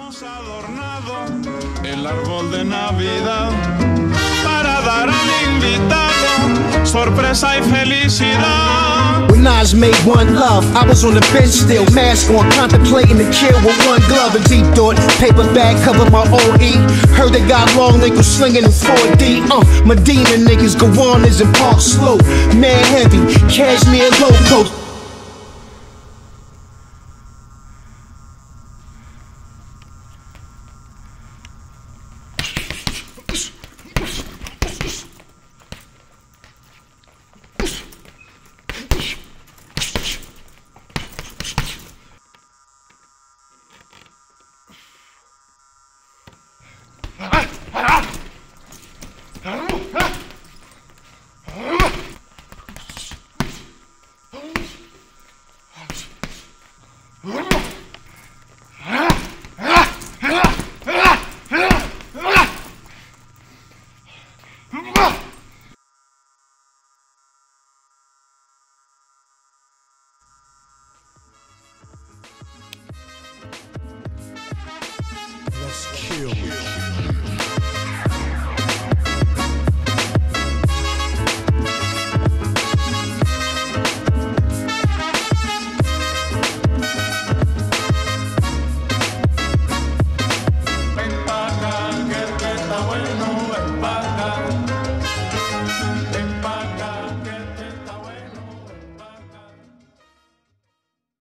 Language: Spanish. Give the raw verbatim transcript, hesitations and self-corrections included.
Hemos adornado el árbol de Navidad para dar al invitado sorpresa y felicidad. When Nas made One Love, I was on the bench still, mask on, contemplating the kill with one glove. And deep thought, paper bag covered my O E. Heard they got long niggas slinging in four D. Uh, Medina niggas, Gowannas and Park Slope. Man heavy, cashmere low coat. Let's kill it.